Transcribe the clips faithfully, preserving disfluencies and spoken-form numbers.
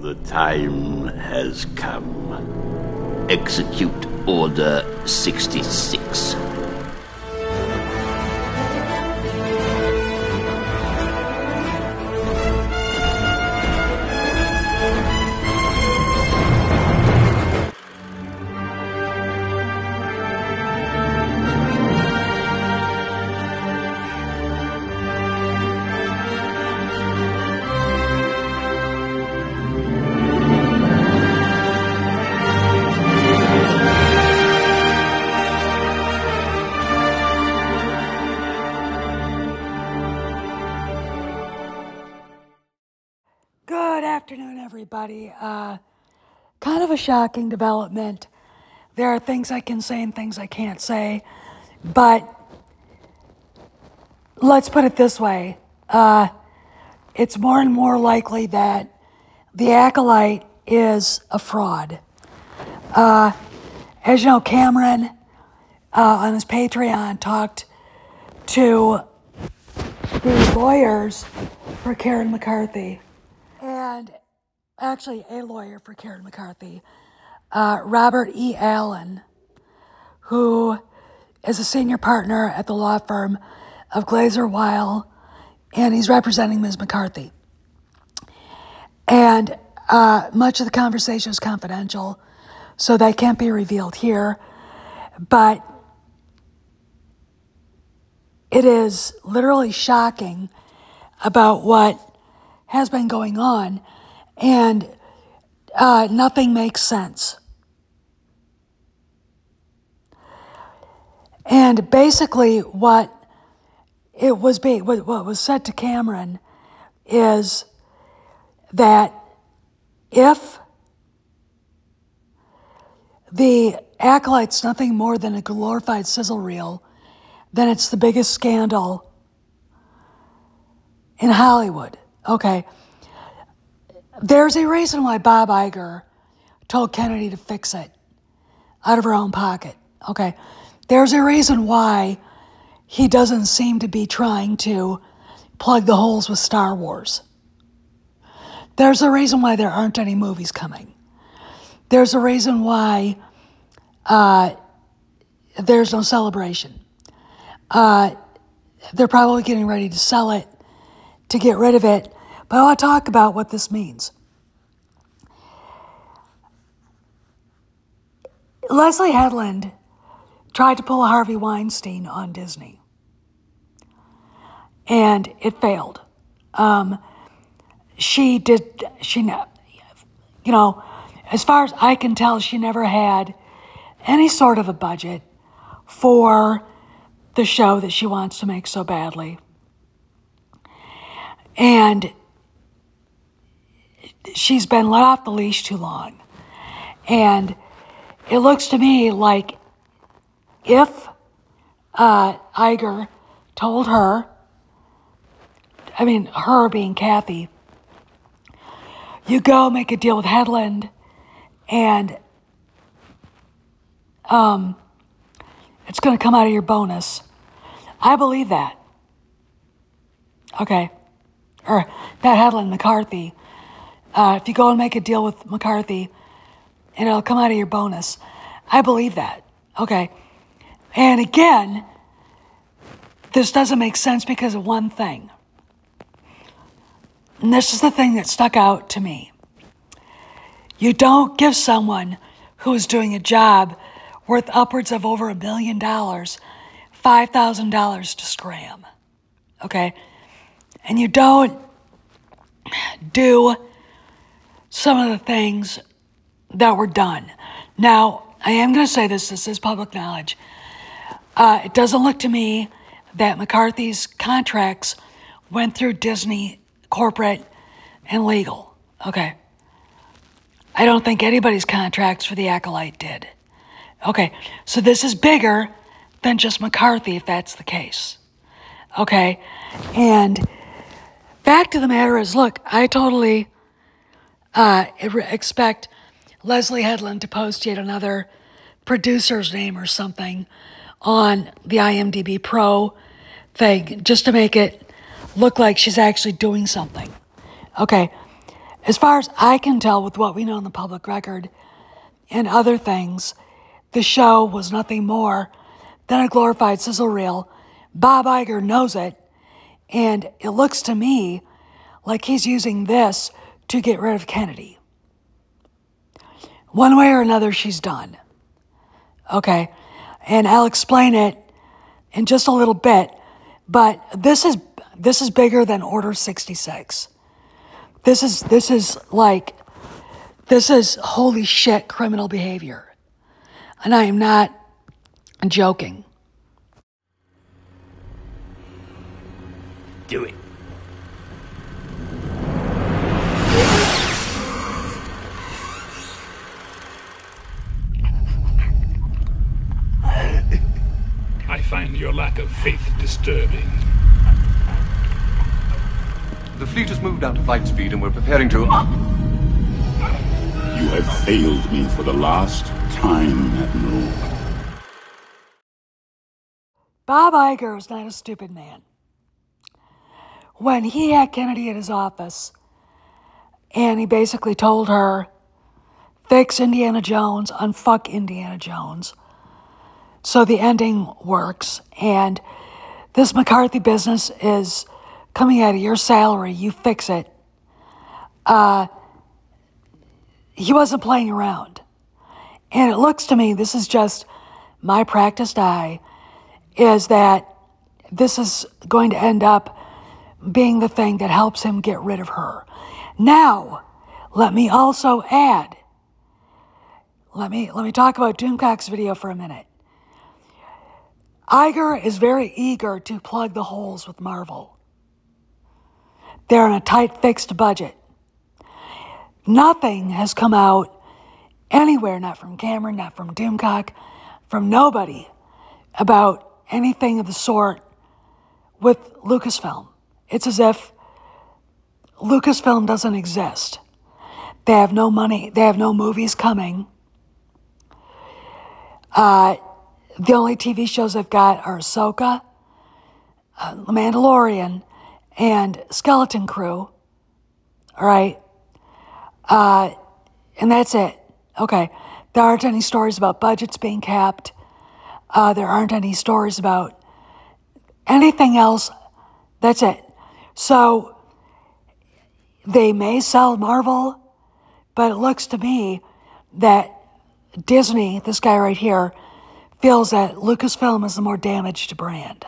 The time has come. Execute Order sixty-six. Good afternoon, everybody. Uh, kind of a shocking development. There are things I can say and things I can't say, but let's put it this way. Uh, it's more and more likely that the Acolyte is a fraud. Uh, as you know, Cameron uh, on his Patreon talked to the lawyers for Karen McCarthy. And actually, a lawyer for Karen McCarthy, uh, Robert E. Allen, who is a senior partner at the law firm of Glazer Weil, and he's representing Miz McCarthy. And uh, much of the conversation is confidential, so that can't be revealed here. But it is literally shocking about what has been going on, and uh, nothing makes sense. And basically, what it was being, what, what was said to Cameron, is that if the Acolyte's nothing more than a glorified sizzle reel, then it's the biggest scandal in Hollywood. Okay, there's a reason why Bob Iger told Kennedy to fix it out of her own pocket. Okay, there's a reason why he doesn't seem to be trying to plug the holes with Star Wars. There's a reason why there aren't any movies coming. There's a reason why uh, there's no celebration. Uh, they're probably getting ready to sell it, to get rid of it, but I want to talk about what this means. Leslie Headland tried to pull a Harvey Weinstein on Disney, and it failed. Um, she did, she, you know, as far as I can tell, she never had any sort of a budget for the show that she wants to make so badly. And she's been let off the leash too long. And it looks to me like if uh, Iger told her, I mean, her being Kathy, you go make a deal with Headland and um, it's going to come out of your bonus. I believe that. Okay. Or not Headland, McCarthy. Uh, if you go and make a deal with McCarthy, and it'll come out of your bonus. I believe that. Okay. And again, this doesn't make sense because of one thing. And this is the thing that stuck out to me. You don't give someone who is doing a job worth upwards of over a million dollars five thousand dollars to scram. Okay? And you don't do some of the things that were done. Now, I am going to say this, this is public knowledge. Uh, it doesn't look to me that McCarthy's contracts went through Disney, corporate, and legal. Okay. I don't think anybody's contracts for the Acolyte did. Okay, so this is bigger than just McCarthy, if that's the case. Okay, and fact of the matter is, look, I totally uh, expect Leslie Headland to post yet another producer's name or something on the IMDb Pro thing, just to make it look like she's actually doing something. Okay, As far as I can tell with what we know in the public record and other things, the show was nothing more than a glorified sizzle reel. Bob Iger knows it, and it looks to me like he's using this to get rid of Kennedy. One way or another, she's done. Okay, and I'll explain it in just a little bit, but this is this is bigger than Order sixty-six. This is this is like this is holy shit criminal behavior, and I am not joking. Do it. I find your lack of faith disturbing. The fleet has moved out to flight speed and we're preparing to... You have failed me for the last time, Admiral. Bob Iger is not a stupid man. When he had Kennedy at his office, and he basically told her, fix Indiana Jones, unfuck Indiana Jones, so the ending works, and this McCarthy business is coming out of your salary, you fix it. Uh, he wasn't playing around. And it looks to me, this is just my practiced eye, is that this is going to end up being the thing that helps him get rid of her. Now, let me also add, let me, let me talk about Doomcock's video for a minute. Iger is very eager to plug the holes with Marvel. They're on a tight, fixed budget. Nothing has come out anywhere, not from Cameron, not from Doomcock, from nobody, about anything of the sort with Lucasfilm. It's as if Lucasfilm doesn't exist. They have no money. They have no movies coming. Uh... The only T V shows they've got are Ahsoka, uh, The Mandalorian, and Skeleton Crew. All right? Uh, and that's it. Okay. There aren't any stories about budgets being capped. Uh, there aren't any stories about anything else. That's it. So they may sell Marvel, but it looks to me that Disney, this guy right here, feels that Lucasfilm is the more damaged brand.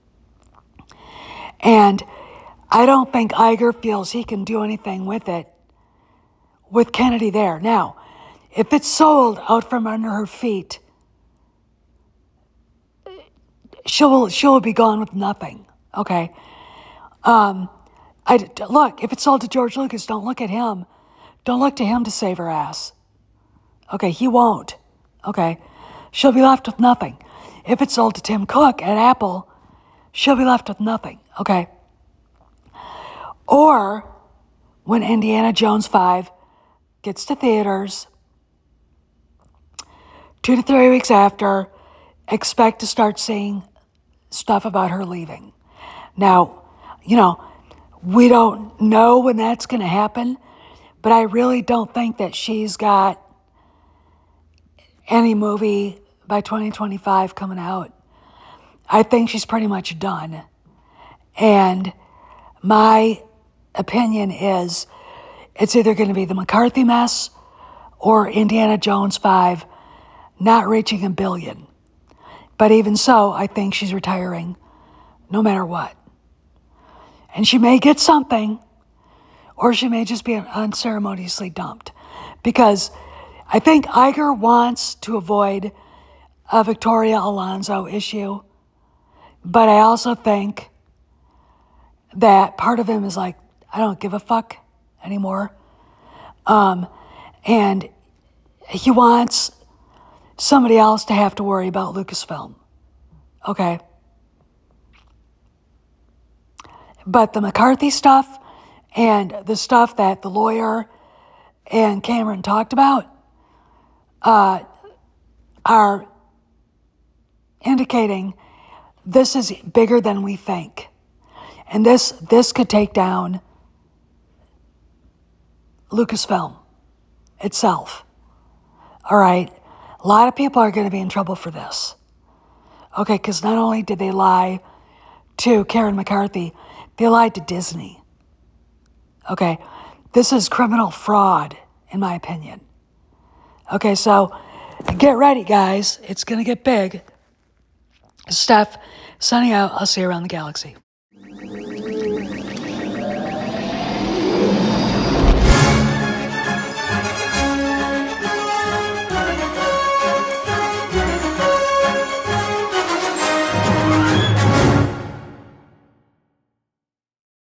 And I don't think Iger feels he can do anything with it with Kennedy there. Now, if it's sold out from under her feet, she'll, she'll be gone with nothing, okay? Um, I, look, if it's sold to George Lucas, don't look at him. Don't look to him to save her ass. Okay, he won't, okay? She'll be left with nothing. If it's sold to Tim Cook at Apple, she'll be left with nothing, okay? Or when Indiana Jones five gets to theaters, two to three weeks after, expect to start seeing stuff about her leaving. Now, you know, we don't know when that's going to happen, but I really don't think that she's got any movie by twenty twenty-five coming out. I think she's pretty much done. And my opinion is it's either going to be the McCarthy mess or Indiana Jones five not reaching a billion. But even so, I think she's retiring no matter what. And she may get something, or she may just be unceremoniously dumped. Because I think Iger wants to avoid a Victoria Alonso issue, but I also think that part of him is like, I don't give a fuck anymore. Um, and he wants somebody else to have to worry about Lucasfilm. Okay. But the McCarthy stuff and the stuff that the lawyer and Cameron talked about uh, are indicating this is bigger than we think. And this this could take down Lucasfilm itself. All right? A lot of people are going to be in trouble for this. Okay, because not only did they lie to Karen McCarthy, they lied to Disney. Okay, this is criminal fraud, in my opinion. Okay, so get ready, guys. It's going to get big. Steph, signing out. I'll see you around the galaxy.